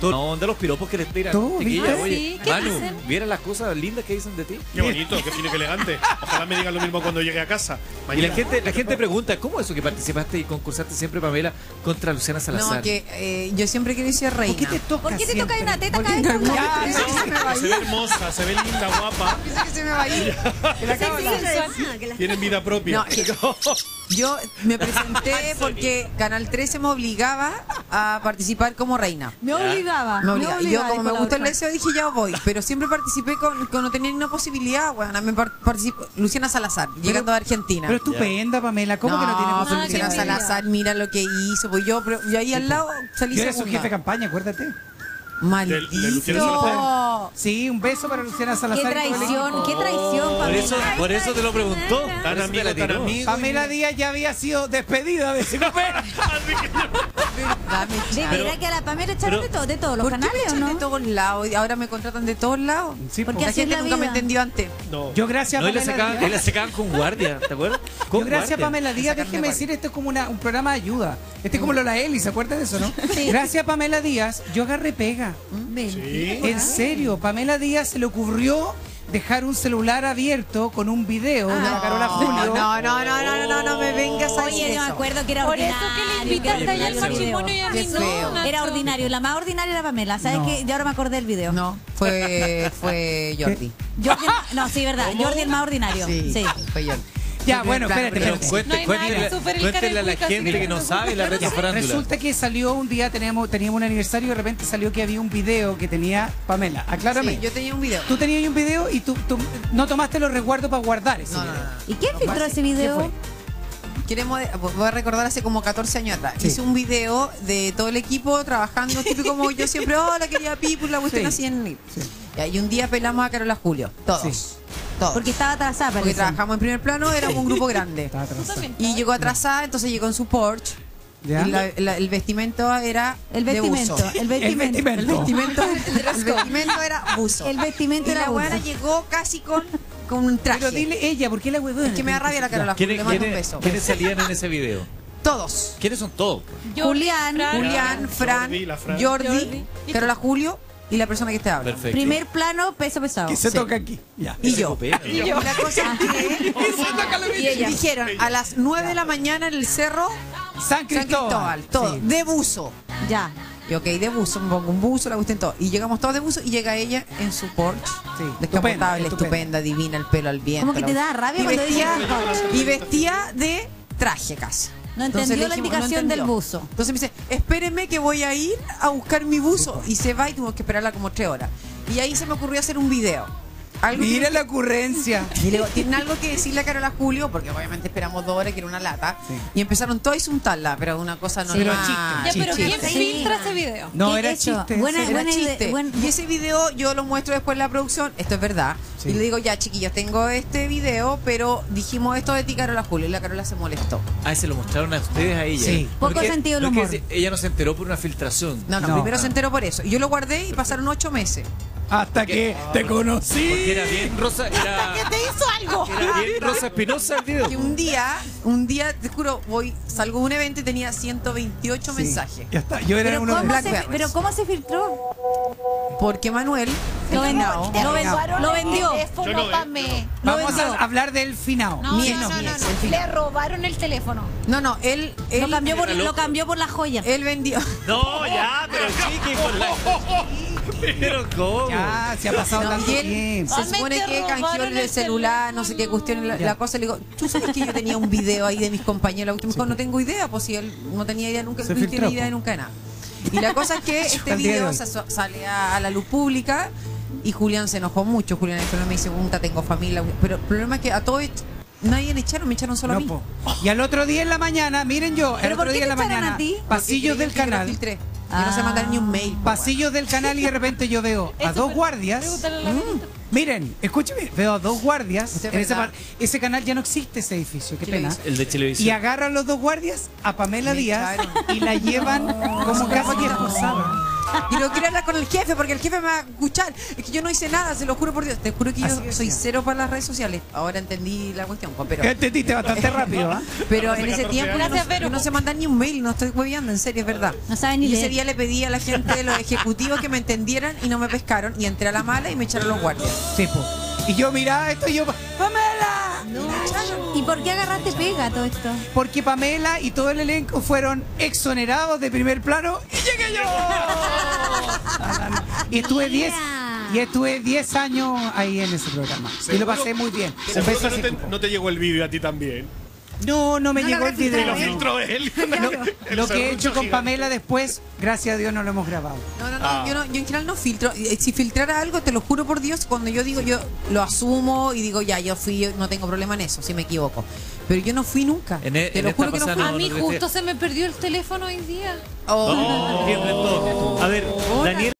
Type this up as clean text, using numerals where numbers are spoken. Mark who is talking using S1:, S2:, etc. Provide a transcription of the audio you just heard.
S1: No, de los piropos que les tiran.
S2: ¿Tú,
S1: Chiquilla,
S2: viste?
S1: oye,
S3: Sí, ¿qué
S1: Manu,
S3: dicen?
S1: ¿vieras las cosas lindas que dicen de ti?
S4: Qué bonito, qué fino, qué elegante. Ojalá me digan lo mismo cuando llegue a casa.
S1: Y
S4: Mañana.
S1: la gente pregunta, ¿cómo es eso que participaste y concursaste siempre, Pamela, contra Luciana Salazar?
S5: No, que yo siempre quería ser reina.
S2: ¿Por qué te toca
S3: ¿Por qué te toca
S2: siempre?
S3: una teta
S2: ¿Por
S3: cada
S2: qué
S3: vez que
S2: no?
S3: hablas?
S5: Pensé que se me va a
S4: Se ve
S5: ir.
S4: hermosa, se ve linda, guapa.
S5: Pensé que se me va a ir.
S4: Tienen vida propia.
S5: No, yo me presenté porque Canal 13 me obligaba a participar como reina.
S3: Me obligaba.
S5: Me obligaba. Y yo, como me gustó el
S3: la
S5: deseo, dije ya voy. Pero siempre participé con no tenía ninguna posibilidad. Bueno, participó Luciana Salazar, llegando a Argentina.
S2: Pero estupenda, Pamela. ¿Cómo que no tiene
S5: pues
S2: posibilidad?
S5: Luciana
S3: qué
S5: Salazar, mira lo que hizo. Pues yo ahí al lado salí
S2: Yo era su
S5: segunda.
S2: jefe de campaña, acuérdate.
S4: De Luciana Salazar.
S5: Maldito.
S2: Sí, un beso para Luciana
S3: Qué
S2: Salazar. y todo el
S3: traición,
S2: equipo.
S3: qué traición,
S1: Por eso te lo preguntó.
S4: Tan
S1: Por eso te
S4: amigo,
S1: la
S4: tan
S1: tiró.
S4: amigo.
S2: Pamela Díaz ya había sido despedida de ese papel.
S5: Dame
S3: ¿De
S5: chance.
S3: verdad que a la Pamela echaron de todos los
S5: ¿Por qué me
S3: canales o
S5: echan
S3: no?
S5: de todos lados? Y ahora me contratan de todos lados.
S2: Sí,
S3: Porque
S2: po.
S5: La
S3: así es
S5: gente
S3: la
S5: nunca me
S3: vida.
S5: entendió antes.
S4: No.
S2: Yo gracias a
S1: No, y
S2: Pamela Díaz.
S1: la sacaban con guardia, ¿te acuerdas?
S2: Yo
S1: Con
S2: gracias a
S1: guardia.
S2: Pamela Díaz,
S5: Sacarme
S2: déjeme
S5: guardia.
S2: decir, esto es como un programa de ayuda. Este es como Lola Eli, ¿se acuerdan de eso, no? Gracias a Pamela Díaz, yo agarré pega.
S4: Sí.
S2: En serio, Pamela Díaz se le ocurrió dejar un celular abierto con un video de la Carola Julio.
S5: No me vengas a
S3: Oye,
S5: decir
S3: yo me
S5: eso.
S3: acuerdo que era
S6: Por
S3: ordinario.
S6: eso que le invitaste allá al matrimonio y a mí
S5: Qué feo.
S6: no.
S3: Era ordinario, la más ordinaria era Pamela. ¿Sabes
S2: No.
S3: qué? Yo ahora me acordé del video.
S5: No, fue Jordi.
S3: Jordi, no, sí, verdad. Jordi el más ordinario. Sí.
S5: Fue Jordi.
S2: Ya, bueno, espérate,
S1: Pero
S2: espérate.
S6: No hay nada que supere el
S1: cuéntele a la
S6: Carecuica,
S1: gente
S6: así
S1: que no
S6: que
S1: sabe la
S6: no sé.
S1: retrofarándula.
S2: Resulta que salió un día, teníamos un aniversario y de repente salió que había un video que tenía Pamela. Aclárame.
S5: Sí, yo tenía un video.
S2: Tú tenías un video y tú no tomaste los resguardos para guardar ese
S5: No.
S2: video.
S3: ¿Y quién filtró ese video?
S2: fue?
S5: Voy a recordar hace como 14 años atrás.
S2: Sí.
S5: Hice un video de todo el equipo trabajando, típico como yo siempre, hola, quería Pipu, la cuestión
S2: Sí.
S5: así en...
S2: Sí.
S5: Y un día pelamos a Carola Julio, todos.
S2: Sí.
S5: Todos.
S3: Porque estaba atrasada,
S5: Porque
S3: parece.
S5: trabajamos en primer plano, éramos un grupo grande.
S2: Estaba atrasado.
S5: Y llegó atrasada, entonces llegó en su Porsche.
S2: ¿Ya?
S5: Y el vestimento era
S3: El
S5: de
S3: vestimento,
S5: buzo.
S3: el vestimento.
S5: El vestimento era buzo.
S3: El vestimento
S5: Y
S3: era
S5: la buena
S3: buzo.
S5: llegó casi con un traje.
S2: Pero dile ella, ¿por qué la huevona?
S5: Es que me da rabia la Carola Julio, le mando un beso.
S1: ¿Quiénes salían en ese video?
S5: Todos.
S1: ¿Quiénes son todos?
S3: Julián,
S5: Julián, Fran,
S4: Jordi, la Fran.
S5: Jordi, Carola Julio y la persona que te habla.
S1: Perfecto.
S3: primer plano, peso pesado.
S2: Que se
S5: Sí.
S2: toca aquí. Ya.
S5: Y
S1: Ese
S5: yo.
S1: copea.
S5: Y la cosa es que dijeron a las 9 de la mañana en el cerro
S2: San
S5: San
S2: Cristóbal.
S5: Cristóbal, todo,
S2: Sí.
S5: de buzo.
S3: Ya.
S5: Y ok, de buzo, me pongo un buzo, la gusten todo. Y llegamos todos de buzo y llega ella en su Porsche.
S2: Sí,
S5: Descapotable,
S2: estupenda.
S5: estupenda, divina, el pelo al viento.
S3: Como que te
S5: la-
S3: da rabia
S5: y
S3: cuando
S5: vestía,
S3: dicen Porsche.
S5: y vestía de traje casi.
S3: No
S5: Entonces
S3: entendió
S5: le
S3: la
S5: dijimos,
S3: indicación del
S5: entendió.
S3: buzo.
S5: Entonces me dice, espéreme que voy a ir a buscar mi buzo. Y se va y tuvimos que esperarla como 3 horas. Y ahí se me ocurrió hacer un video. Algo
S2: Mira
S5: que-
S2: la ocurrencia.
S5: y le digo, ¿tienen algo que decirle a Carola Julio? Porque obviamente esperamos 2 horas, que era una lata.
S2: Sí.
S5: Y empezaron todos a insultarla, pero una cosa no
S2: Pero
S5: normal.
S2: chiste,
S6: Ya, pero
S2: chiste.
S6: ¿quién
S3: Sí.
S6: filtra ese video?
S2: No,
S3: ¿Qué
S2: era
S3: hecho?
S2: chiste.
S3: Buena-
S2: sí.
S5: Era
S3: buena idea,
S5: chiste.
S3: buen-
S5: Y ese video yo lo muestro después en la producción. Esto es verdad.
S2: Sí.
S5: Y le digo, ya chiquillos, tengo este video, pero dijimos esto de ti, Carola Julio. Y la Carola se molestó.
S1: Ah, se lo mostraron a ustedes a ella.
S2: Sí.
S3: Poco
S1: Porque-
S3: sentido del
S1: porque
S3: humor.
S1: ella no se enteró por una filtración.
S5: No,
S2: No.
S5: primero se enteró por eso. Y yo lo guardé y pasaron 8 meses.
S2: Hasta que te conocí.
S1: Porque era bien Rosa. Era,
S5: te hizo algo?
S1: era bien Rosa Espinosa el video.
S5: Que un día, te juro, salgo de un evento y tenía 128
S2: Sí.
S5: mensajes.
S2: Ya está, yo era
S3: Pero
S2: uno de
S3: ¿cómo,
S2: los...
S3: se, pero ¿cómo se filtró?
S5: Porque Manuel
S3: Lo vendió.
S5: no,
S3: Lo vendió.
S4: Yo no,
S6: Pamé.
S2: Vamos a hablar del finao.
S6: No,
S5: Mies,
S6: no, no,
S5: mies,
S6: no,
S5: el
S6: no.
S5: final.
S6: Le robaron el teléfono.
S5: no, él
S3: Lo cambió por la joya.
S5: él vendió.
S1: No, ya, pero chiqui, con la. Pero ¿cómo?
S2: Ya, se ha pasado
S5: No,
S2: tanto
S5: y él
S2: tiempo.
S5: se supone
S6: Te
S5: que
S6: robaron
S5: canjeó el
S6: el
S5: celular, no sé qué cuestión,
S2: Ya.
S5: la cosa. Le digo, ¿tú sabes que yo tenía un video ahí de mis compañeros? Me dijo, no tengo idea, pues si él no tenía idea nunca,
S2: Se
S5: no tiene
S2: filtró,
S5: idea
S2: po.
S5: nunca de nada. Y la cosa es que este
S2: Al día de
S5: video
S2: hoy.
S5: sale a la luz pública y Julián se enojó mucho. Julián me dice, punta, tengo familia. Pero el problema es que a todos nadie le echaron, me echaron solo a
S2: No,
S5: mí.
S2: po. Y al otro día en la mañana, miren yo, el
S3: ¿Pero por
S2: otro
S3: qué
S2: día en la
S3: te echaron
S2: mañana,
S3: a ti?
S2: pasillos del canal,
S5: Filtré. Yo no sé mandar ni un mail. po,
S2: pasillos del canal y de repente yo veo a dos guardias.
S6: Pregúntale a la Benita.
S2: Miren, escúcheme, veo a dos guardias.
S5: Eso es
S2: En ese,
S5: verdad.
S2: ese canal ya no existe ese edificio, qué pena.
S5: Chilevisión.
S1: El de
S2: Y
S1: televisión.
S2: agarran los dos guardias a Pamela
S5: Me
S2: Díaz
S5: echaron.
S2: y la llevan como casi que esposada.
S5: Y no quiero hablar con el jefe porque el jefe me va a escuchar. Es que yo no hice nada, se lo juro por Dios. Te juro que yo soy cero para las redes sociales. Ahora entendí la cuestión, pero...
S2: Entendiste bastante rápido, ¿ah?
S5: Pero en ese tiempo yo no sé mandar ni un mail, no estoy hueveando, en serio, es verdad.
S3: No saben ni
S5: Y ese
S3: leer.
S5: día le pedí a la gente de los ejecutivos que me entendieran y no me pescaron. Y entré a la mala y me echaron los guardias.
S2: Sí, po. Y yo miraba esto y yo, ¡Pamela!
S3: ¿Y por qué agarraste pega todo esto?
S2: Porque Pamela y todo el elenco fueron exonerados de primer plano y llegué yo. Y estuve 10 años ahí en ese programa. Y lo pasé muy bien. Un
S4: Seguro
S2: beso
S4: que
S2: a ese cupo.
S4: no te llegó el vídeo a ti también.
S2: No me llegó el
S4: Y lo
S2: video.
S4: filtró él.
S2: Lo que he hecho con Pamela después, gracias a Dios no lo hemos grabado.
S5: No, yo en general no filtro. Si filtrara algo, te lo juro por Dios, cuando yo digo, yo lo asumo y digo, ya, yo fui, no tengo problema en eso, si me equivoco. Pero yo no fui nunca. Te lo juro que no fui.
S6: A mí justo se me perdió el teléfono hoy día.
S5: Oh.
S1: No, pierde todo. A ver, Daniel.